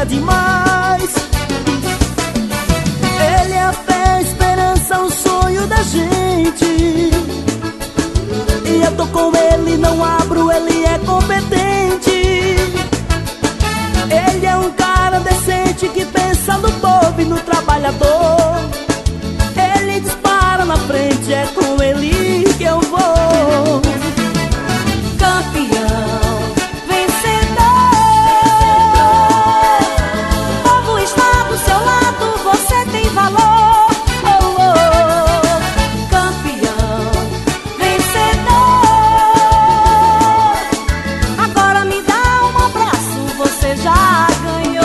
é demais. Ele é a fé, a esperança, o sonho da gente. E eu tô com ele, não abro, ele é competente. Ele é um cara decente que pensa no povo e no trabalhador. Ele dispara na frente, é com ele que eu vou. Campeão, vencedor, o povo está do seu lado, você tem valor. Oh, oh. Campeão, vencedor, agora me dá um abraço, você já ganhou.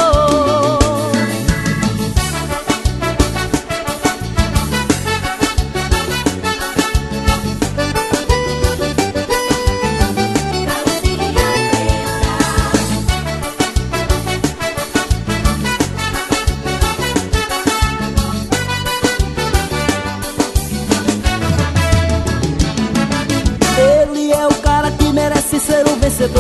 Ele é o cara que merece ser o vencedor.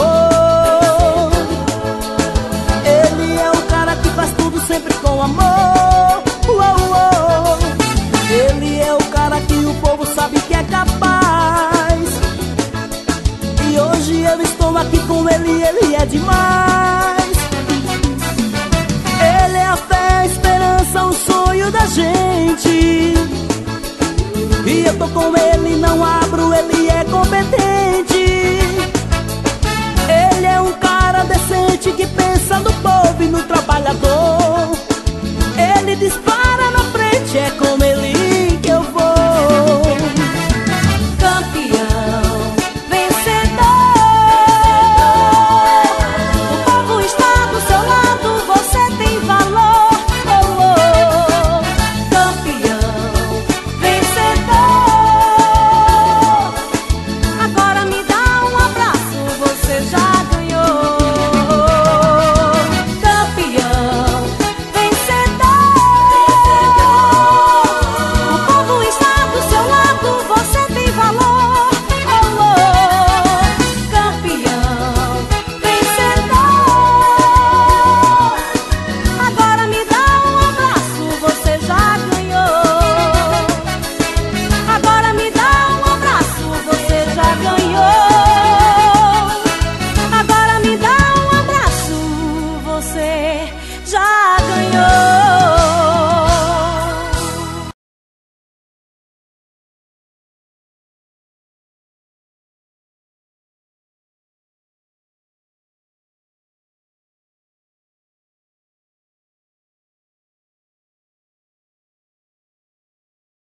Ele é o cara que faz tudo sempre com amor. Uou, uou. Ele é o cara que o povo sabe que é capaz. E hoje eu estou aqui com ele, ele é demais. Ele é a fé, a esperança, o sonho da gente. E eu tô com ele, não abro, ele é competente. Ele é um cara decente que pensa no povo e no trabalhador.